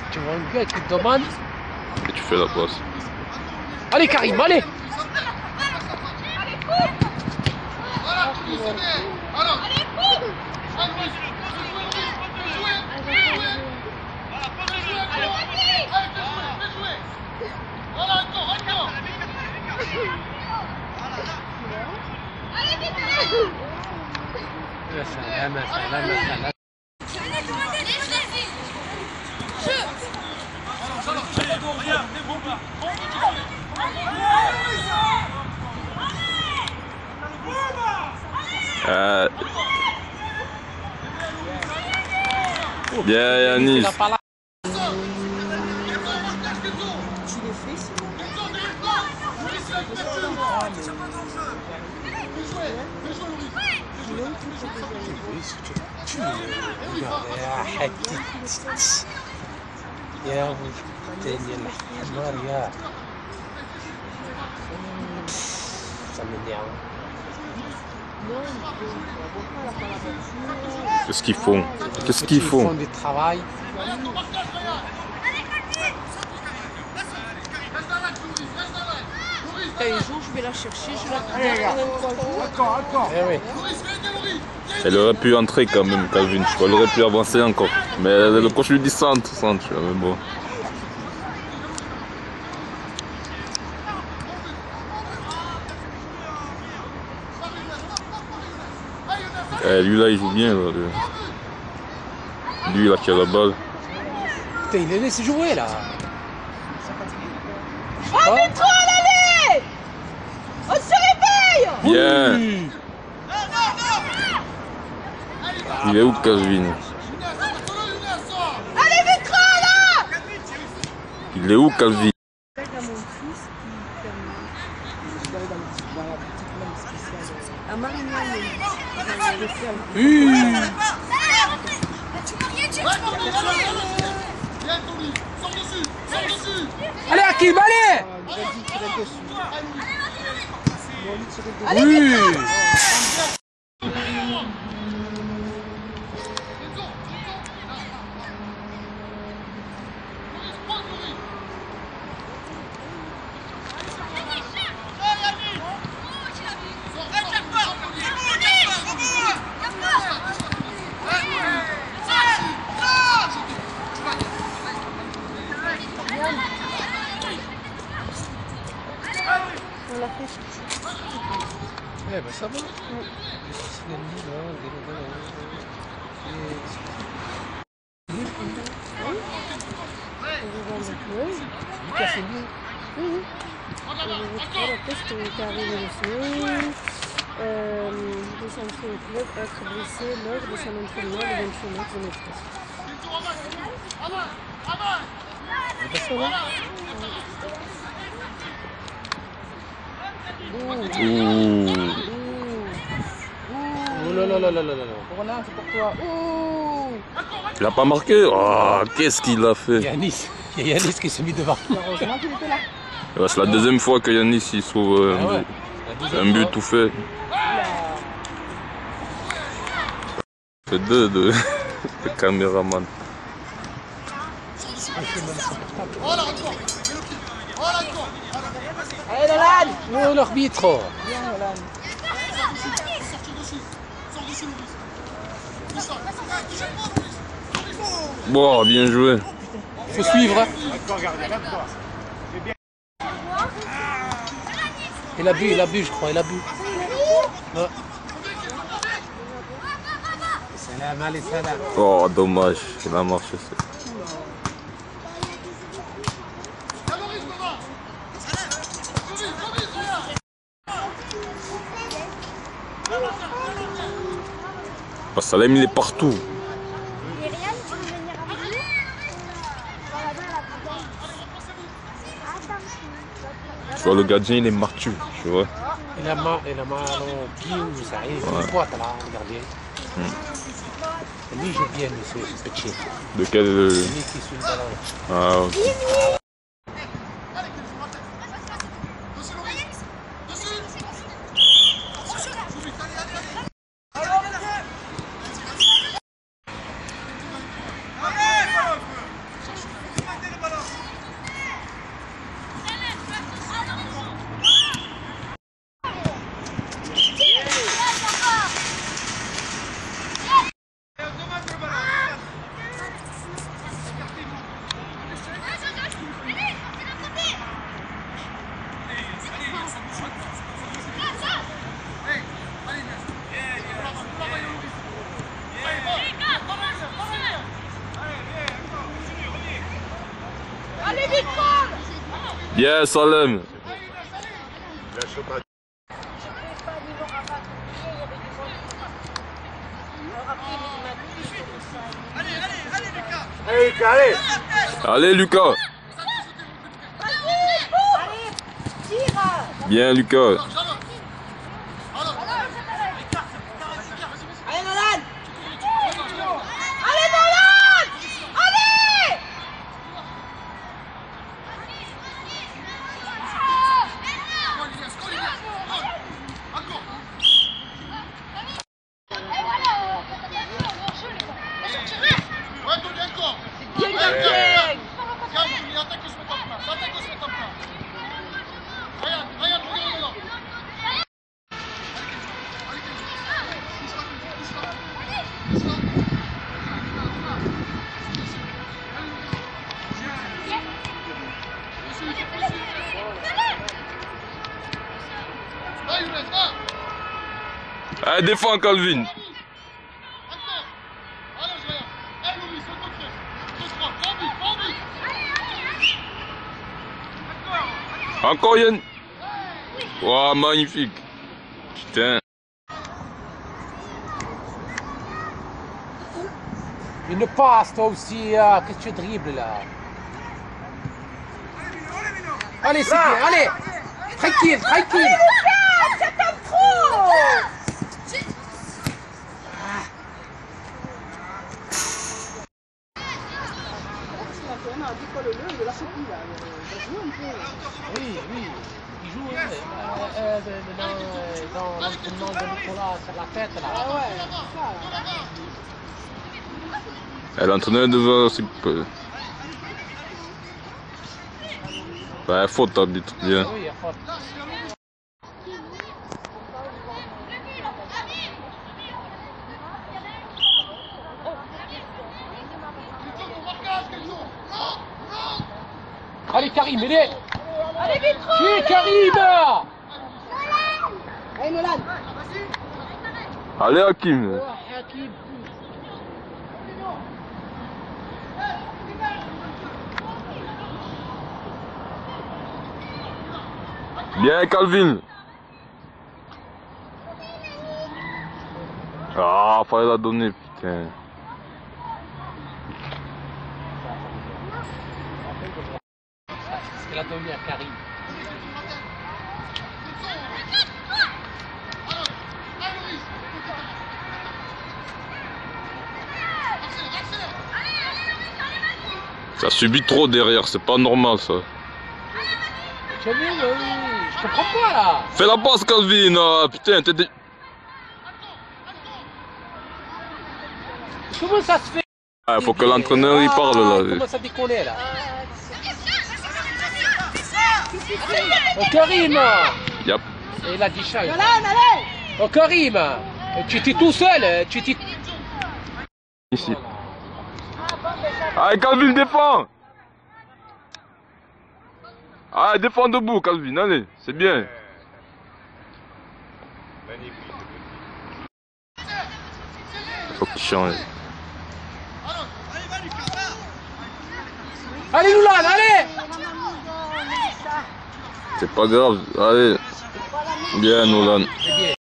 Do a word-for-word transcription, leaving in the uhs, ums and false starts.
Tu vois un gars qui te demande. Et tu fais la passe. Allez Karim, allez. يا سلام يا سلام يا سلام. Euh... Bien Yanis. يا حتيت يا ولدي الحمار يا سمني عم. Qu'est-ce qu'ils font? Qu'est-ce qu'ils font? Ils font du travail. Un jour, je vais la chercher, je la prends. Eh oui. Elle aurait pu entrer quand même, Calvin. Elle aurait pu avancer encore. Mais le coach lui dit centre, centre. Mais bon. Eh, lui là, il joue bien. Là, lui. lui là qui a la balle. Putain, il les laisse jouer là. Oh, métro à l'aller! On se réveille! Bien. Oui. Il est où Calvin? Allez, métro là! Il est où Calvin? À Marignane, Oui. Allez Hakim, allez. Oui. on l'a fait. Eh ben ça va. C'est bien. Oui, oui. Après, je t'ai arrivé le soir. Euh, descendre au club, être blessé lors de son entraînement le vingt-huit mars deux mille treize. Ouh. Oh là là là là là là. Roland, c'est pour toi. Ouh. Il a pas marqué? Oh, qu'est-ce qu'il a fait? Yanis, il y a Yanis qui s'est mis devant. Heureusement qu'il était là. Ouais, c'est la deuxième fois que Yanis il sauve euh, Ah ouais. un but tout fait. C'est deux de, de caméraman. Allez, Nolan. Oh l'arbitre. Bien, Nolan. Bon, bien joué. Faut suivre. Il a bu, il a bu, je crois, il a bu. Ouais. Salam, allez, salam. Oh, dommage, il a marché. Bah, Salem, il est partout. Tu vois, le gardien, il est martu, tu vois. Il a mal, il a mal au pied ou ça, il est une boîte là, le gardien. Hmm. Lui, il joue bien, monsieur, ce petit. De quel... euh, Lui qui suit le ballon. Ah, ok. Allez vite, Paul. Bien, Salem. Allez, allez, allez, Lucas. Allez, Lucas, allez. Allez, Lucas. Allez, tire. Bien, Lucas. Allez, Nolan. Allez, Nolan. Allez. Bien, bien, bien. Allez, défends, Calvin. Encore Yann. Waouh, magnifique. Putain. Une passe, toi aussi, euh, qu'est-ce que tu dribbles là? Allez, c'est bien, allez. Tranquille, tranquille. Ça tape trop. Oui, oui. Il joue euh, euh, dans, dans l'entraînement de Nicolas sur la tête là. Ah ouais, Elle l'entraîneur devait aussi peu. Ouais, faute, arbitre, bien. Oui, il y a faute. Allez Karim, aidez. Allez vite, trop. Qui Karim? Allez, Nolan. Allez, Hakim. Oh, Hakim. Bien, Calvin. Ah, fallait la donner, putain. C'est la donné à Karim. Ça subit trop derrière, c'est pas normal ça. Tu as vu, oui, je comprends pas là. Fais la passe, Calvin. Ah, putain, t'es dé... Comment ça se fait? Ah, faut que l'entraîneur il parle là. Comment ça décolle là? Oh Karim! Yep. Et il a dit ça. Nolan, allez. Oh Karim! Tu étais tout seul, tu étais... Ici. Allez, Calvin, défends. Allez, défends debout, Calvin, allez, c'est bien. Faut qu'il change. Allez Nolan, allez! C'est pas grave, allez. Bien, Nolan. C'est bien.